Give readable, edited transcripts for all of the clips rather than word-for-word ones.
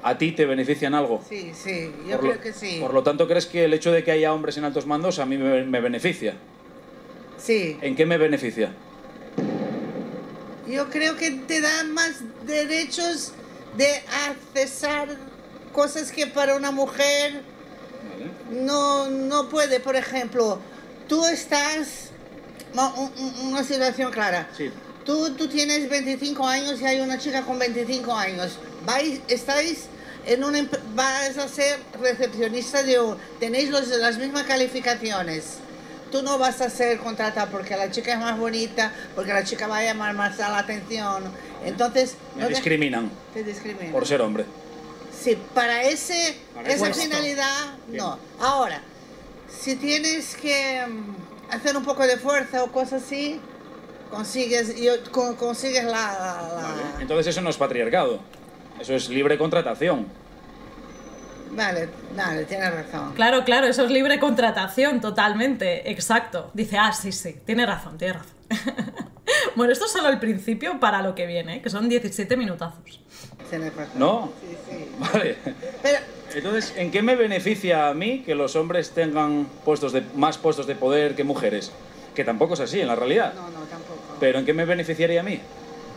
¿A ti te beneficia en algo? Sí, sí, yo creo que sí. Por lo tanto, ¿crees que el hecho de que haya hombres en altos mandos a mí me beneficia? Sí. ¿En qué me beneficia? Yo creo que te da más derechos de accesar cosas que para una mujer no puede. Por ejemplo, tú estás... Una situación clara. Sí. Tú tienes 25 años y hay una chica con 25 años. Estáis en vas a ser recepcionista tenéis las mismas calificaciones. Tú no vas a ser contratada porque la chica es más bonita, porque la chica va a llamar más a la atención. Entonces... Me discriminan. Te discriminan. Por ser hombre. Sí, para esa puesto. finalidad, Bien. no. Ahora, si tienes que hacer un poco de fuerza o cosas así, consigues la... Vale. Entonces eso no es patriarcado. Eso es libre contratación. Vale, tienes razón. Claro, claro, eso es libre contratación, totalmente, exacto. Dice, sí, tiene razón, tiene razón. Bueno, esto es solo el principio para lo que viene, ¿eh? Que son 17 minutazos. Tienes razón. ¿No? Sí, sí. Vale. Pero, Entonces, ¿en qué me beneficia a mí que los hombres tengan más puestos de poder que mujeres? Que tampoco es así, en la realidad. no, tampoco. ¿Pero en qué me beneficiaría a mí?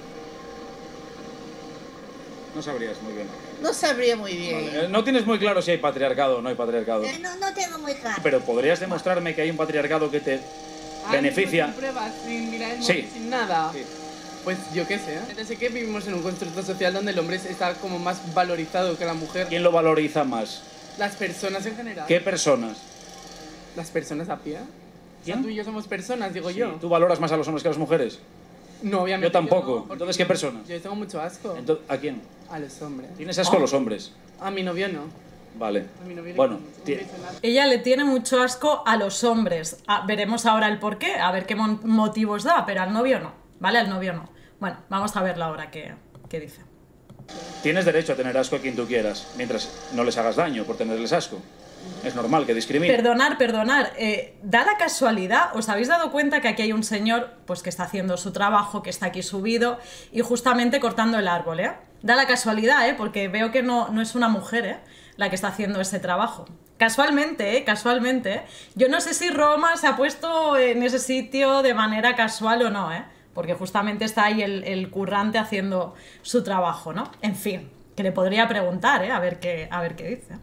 No sabrías muy bien. No sabría muy bien. Vale. No tienes muy claro si hay patriarcado o no hay patriarcado. No tengo muy claro. Pero ¿podrías demostrarme que hay un patriarcado que te beneficia? Sin pruebas, sin mirar el Sí. móvil, sin nada. Sí. Pues yo qué sé. Sé que vivimos en un constructo social donde el hombre está como más valorizado que la mujer. ¿Quién lo valoriza más? Las personas en general. ¿Qué personas? Las personas a pie. ¿Quién? O sea, tú y yo somos personas, digo Sí, yo. ¿Tú valoras más a los hombres que a las mujeres? No, obviamente. Yo tampoco. no, porque Entonces, ¿qué personas? Yo tengo mucho asco. ¿A quién? A los hombres. ¿Tienes asco a los hombres? A mi novio no. Vale. A mi novio le Bueno, no me dice nada. Ella le tiene mucho asco a los hombres. Veremos ahora el por qué, a ver qué motivos da, pero al novio no, ¿vale? Al novio no. Bueno, vamos a verla ahora qué dice. tienes derecho a tener asco a quien tú quieras, mientras no les hagas daño por tenerles asco. Es normal que discriminen. Perdonar. Da la casualidad, ¿os habéis dado cuenta que aquí hay un señor pues que está haciendo su trabajo, que está aquí subido y justamente cortando el árbol, ¿eh? Da la casualidad, porque veo que no es una mujer, la que está haciendo ese trabajo. Casualmente, casualmente. Yo no sé si Roma se ha puesto en ese sitio de manera casual o no, porque justamente está ahí el currante haciendo su trabajo, ¿no? En fin, que le podría preguntar, a ver qué dice.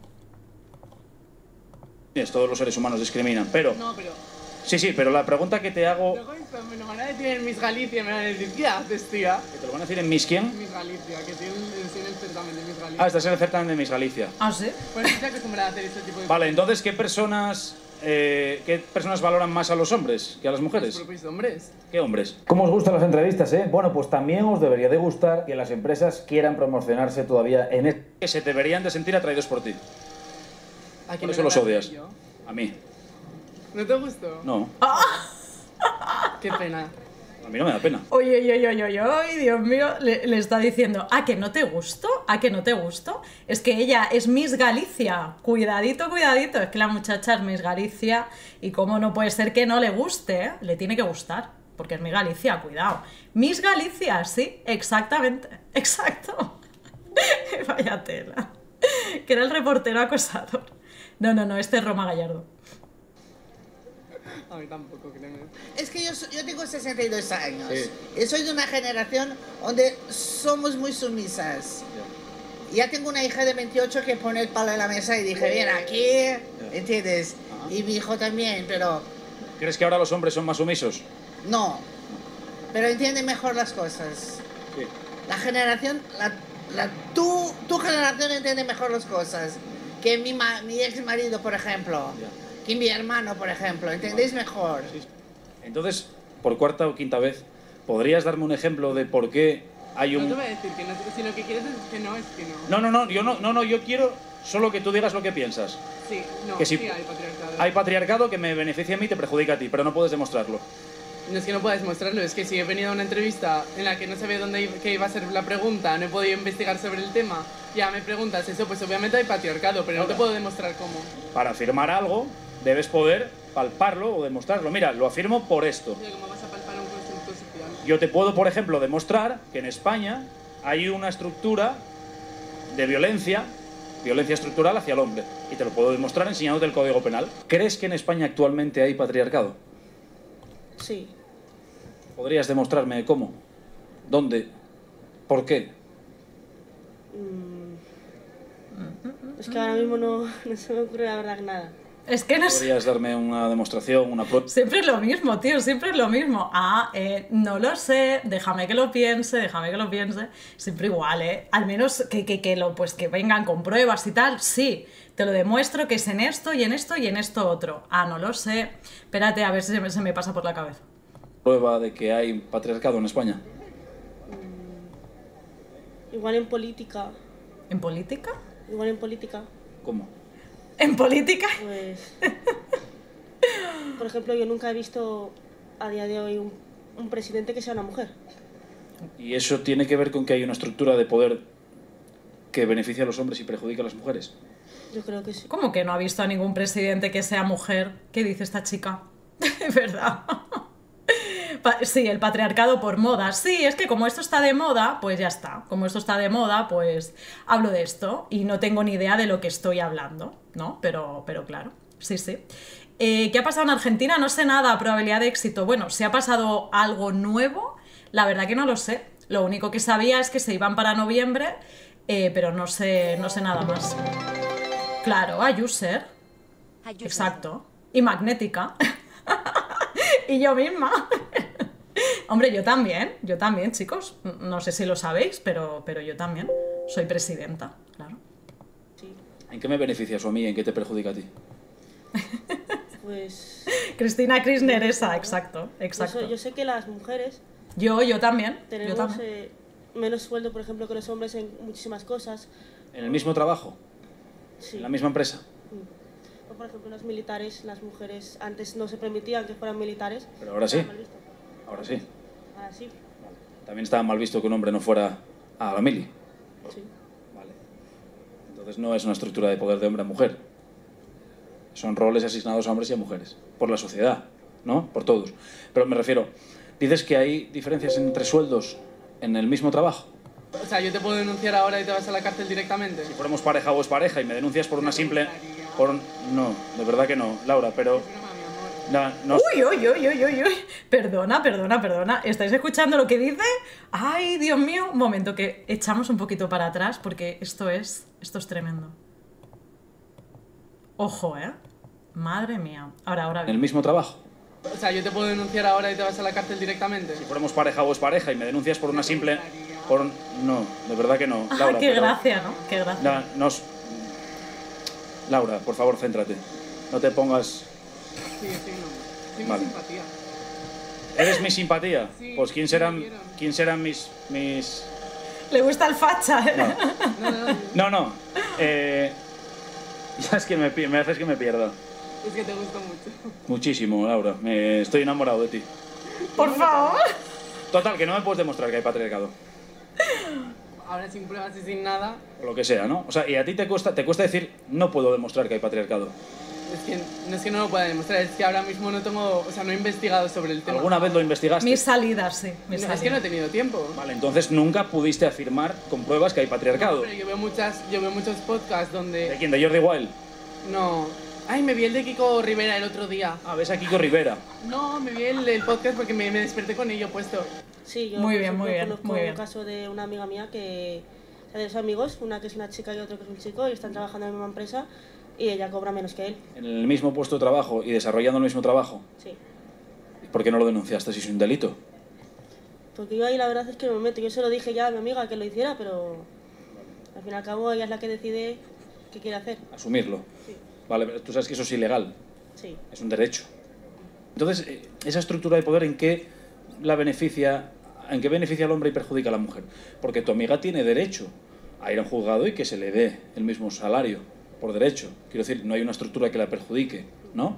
Todos los seres humanos discriminan, pero... No, pero... Sí, pero la pregunta que te hago... Luego esto me lo van a decir en Miss Galicia, me van a decir, ¿qué haces, tía? ¿Que te lo van a decir en Miss quién? Miss Galicia, que estoy en el certamen de Miss Galicia. Ah, estás en el certamen de Miss Galicia. ¿Ah, sí? Pues estoy acostumbrada a hacer este tipo de Vale, entonces, ¿qué personas valoran más a los hombres que a las Los mujeres? propios hombres. ¿Qué hombres? ¿Cómo os gustan las entrevistas, Bueno, pues también os debería de gustar que las empresas quieran promocionarse todavía en esto. Que se deberían de sentir atraídos por ti. ¿A quién Por eso le los agrada odias. yo? A mí. ¿No te gustó? No, Qué pena. a mí no me da pena. Oye, Dios mío, le está diciendo, ¿a que no te gusto? ¿A que no te gusto? Es que ella es Miss Galicia. Cuidadito, es que la muchacha es Miss Galicia y cómo no puede ser que no le guste, le tiene que gustar, porque es Miss Galicia, cuidado. Miss Galicia, sí, exactamente, exacto. Vaya tela. Que era el reportero acosador. No, este es Roma Gallardo. A mí tampoco, créeme. Es que yo tengo 62 años. Sí. Y soy de una generación donde somos muy sumisas. Ya tengo una hija de 28 que pone el palo en la mesa y dije, bien, aquí, ¿entiendes? Y mi hijo también, pero ¿Crees que ahora los hombres son más sumisos? no. Pero entiende mejor las cosas. Sí. La generación, tu generación entiende mejor las cosas. Que mi ex marido, por ejemplo. Ya. Que mi hermano, por ejemplo. ¿Entendéis mejor? Sí. Entonces, por cuarta o quinta vez, ¿podrías darme un ejemplo de por qué hay No un... te voy a decir que no, si lo que quieres es que no, es que no. Yo quiero solo que tú digas lo que piensas. Sí, no, Que si sí hay patriarcado. hay patriarcado que me beneficia a mí y te perjudica a ti, pero no puedes demostrarlo. No es que no puedas mostrarlo, es que si he venido a una entrevista en la que no sabía qué iba a ser la pregunta, no he podido investigar sobre el tema, ya me preguntas eso, pues obviamente hay patriarcado, pero no te puedo demostrar cómo. Para afirmar algo, debes poder palparlo o demostrarlo. Mira, lo afirmo por esto. Mira, ¿cómo vas a palpar un constructo social? Yo te puedo, por ejemplo, demostrar que en España hay una estructura de violencia estructural hacia el hombre. Y te lo puedo demostrar enseñándote el Código Penal. ¿Crees que en España actualmente hay patriarcado? Sí. ¿Podrías demostrarme cómo? ¿Dónde? ¿Por qué? Es que ahora mismo no se me ocurre la verdad nada. Es que no sé. ¿Podrías darme una demostración, una prueba? Siempre es lo mismo, tío, siempre es lo mismo. No lo sé, déjame que lo piense. Siempre igual, ¿eh? Al menos que vengan con pruebas y tal, sí. Te lo demuestro que es en esto y en esto y en esto otro. No lo sé. Espérate, a ver si se me pasa por la cabeza. ¿Prueba de que hay patriarcado en España? Igual en política. ¿En política? Igual en política. ¿Cómo? ¿En política? Pues... Por ejemplo, yo nunca he visto a día de hoy un presidente que sea una mujer. ¿Y eso tiene que ver con que hay una estructura de poder que beneficia a los hombres y perjudica a las mujeres? Yo creo que sí. ¿Cómo que no ha visto a ningún presidente que sea mujer? ¿Qué dice esta chica? Es verdad. Sí, el patriarcado por moda. Sí, es que como esto está de moda, pues ya está. Como esto está de moda, pues hablo de esto y no tengo ni idea de lo que estoy hablando, ¿no? Pero claro, sí. ¿Qué ha pasado en Argentina? No sé nada, probabilidad de éxito. Bueno, si ha pasado algo nuevo, la verdad que no lo sé. Lo único que sabía es que se iban para noviembre, pero no sé nada más. Claro, a User. Exacto. Y Magnética. Y yo misma. Hombre, yo también, chicos. No sé si lo sabéis, pero yo también. Soy presidenta, claro. Sí. ¿En qué me beneficia eso a mí y en qué te perjudica a ti? Pues... Cristina Kirchner esa, exacto. Yo sé que las mujeres Yo también. tenemos menos sueldo, por ejemplo, que los hombres en muchísimas cosas. ¿En el mismo trabajo? Sí. ¿En la misma empresa? O, por ejemplo, los militares, las mujeres antes no se permitían que fueran militares. Pero ahora sí. Estaba mal visto. Ahora sí. Ahora sí. También estaba mal visto que un hombre no fuera a la mili. Sí. Vale. Entonces no es una estructura de poder de hombre a mujer. Son roles asignados a hombres y a mujeres. Por la sociedad, ¿no? Por todos. Pero me refiero, dices que hay diferencias entre sueldos en el mismo trabajo. O sea, yo te puedo denunciar ahora y te vas a la cárcel directamente. Si fuéramos pareja o es pareja y me denuncias por una simple... No, de verdad que no, Laura, pero... Es broma, mi amor. No, Uy. Perdona. ¿Estáis escuchando lo que dice? Ay, Dios mío. Un momento, que echamos un poquito para atrás porque esto es tremendo. Ojo, ¿eh? Madre mía. Ahora en el bien. mismo trabajo. O sea, yo te puedo denunciar ahora y te vas a la cárcel directamente. Si fuéramos pareja o es pareja y me denuncias por una simple... No, de verdad que no, Laura. Qué pero... gracia, ¿no? Qué gracia. Laura, por favor, céntrate. No te pongas... Sí, no. Tienes Vale. simpatía. ¿Eres mi simpatía? Sí, Pues ¿quién sí, serán, quiero. ¿quién serán mis...? Le gusta el facha, ¿eh? No. Ya es que me haces que me pierda. Es que te gusta mucho. Muchísimo, Laura. Estoy enamorado de ti. Por favor. Total, que no me puedes demostrar que hay patriarcado. Ahora sin pruebas y sin nada. O lo que sea, ¿no? O sea, y a ti te cuesta decir, no puedo demostrar que hay patriarcado. Es que no lo pueda demostrar, es que ahora mismo no tengo, o sea, no he investigado sobre el tema. ¿Alguna vez lo investigaste? Mis salidas, sí. Es que no he tenido tiempo. Vale, entonces nunca pudiste afirmar con pruebas que hay patriarcado. Pero yo veo muchos podcasts ¿De donde... quién? ¿De Jordi Wild? No. Ay, me vi el de Kiko Rivera el otro día. Ah, ves a Kiko Rivera. No, me vi el podcast porque me desperté con ello puesto. Sí, yo Muy por bien, ejemplo, muy bien, conozco muy bien. un caso de una amiga mía que... O sea, de dos amigos, una que es una chica y otro que es un chico, y están trabajando en la misma empresa y ella cobra menos que él. En el mismo puesto de trabajo y desarrollando el mismo trabajo. Sí. ¿Por qué no lo denunciaste si es un delito? Porque yo ahí la verdad es que no me meto. Yo se lo dije ya a mi amiga que lo hiciera, pero al fin y al cabo ella es la que decide qué quiere hacer. Asumirlo. Sí. Vale, pero tú sabes que eso es ilegal. Sí. Es un derecho. Entonces, esa estructura de poder, ¿en qué beneficia al hombre y perjudica a la mujer? Porque tu amiga tiene derecho a ir a un juzgado y que se le dé el mismo salario, por derecho. Quiero decir, no hay una estructura que la perjudique, ¿no?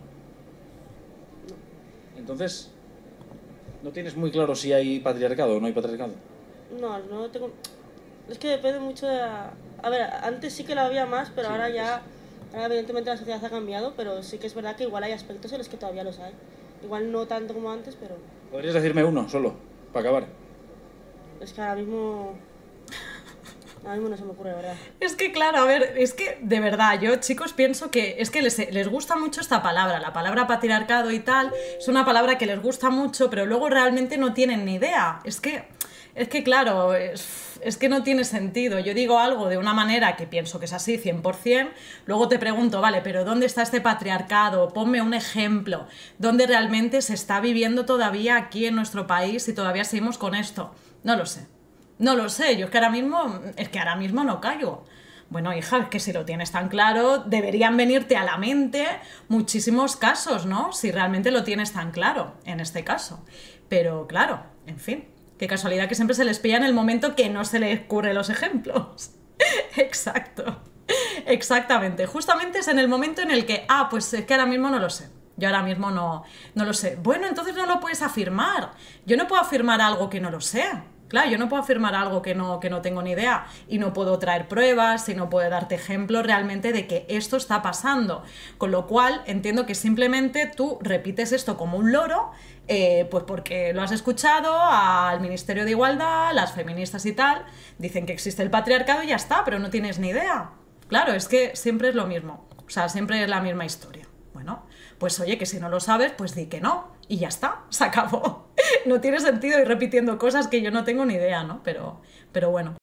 Entonces, ¿no tienes muy claro si hay patriarcado o no hay patriarcado? No tengo... Es que depende mucho de la... A ver, antes sí que la había más, pero ahora ya... Ahora evidentemente la sociedad ha cambiado, pero sí que es verdad que igual hay aspectos en los que todavía los hay. Igual no tanto como antes, pero... ¿Podrías decirme uno solo, para acabar? Es que ahora mismo... A mí no se me ocurre, ¿verdad? Es que claro, a ver, es que de verdad, yo chicos pienso que es que les gusta mucho esta palabra, la palabra patriarcado y tal, es una palabra que les gusta mucho, pero luego realmente no tienen ni idea. Es que claro, es que no tiene sentido. Yo digo algo de una manera que pienso que es así, 100%, luego te pregunto, vale, pero ¿dónde está este patriarcado? Ponme un ejemplo, ¿dónde realmente se está viviendo todavía aquí en nuestro país y todavía seguimos con esto? No lo sé. No lo sé, yo es que ahora mismo no caigo. Bueno, hija, es que si lo tienes tan claro, deberían venirte a la mente muchísimos casos, ¿no? Si realmente lo tienes tan claro, en este caso. Pero claro, en fin, qué casualidad que siempre se les pilla en el momento que no se les ocurren los ejemplos. Exacto, exactamente. Justamente es en el momento en el que, pues es que ahora mismo no lo sé. Yo ahora mismo no lo sé. Bueno, entonces no lo puedes afirmar. Yo no puedo afirmar algo que no lo sé. Claro, yo no puedo afirmar algo que no tengo ni idea y no puedo traer pruebas y no puedo darte ejemplos realmente de que esto está pasando. Con lo cual entiendo que simplemente tú repites esto como un loro, pues porque lo has escuchado al Ministerio de Igualdad, las feministas y tal, dicen que existe el patriarcado y ya está, pero no tienes ni idea. Claro, es que siempre es lo mismo, o sea, siempre es la misma historia. Bueno, pues oye, que si no lo sabes, pues di que no. Y ya está, se acabó. No tiene sentido ir repitiendo cosas que yo no tengo ni idea, ¿no? Pero bueno.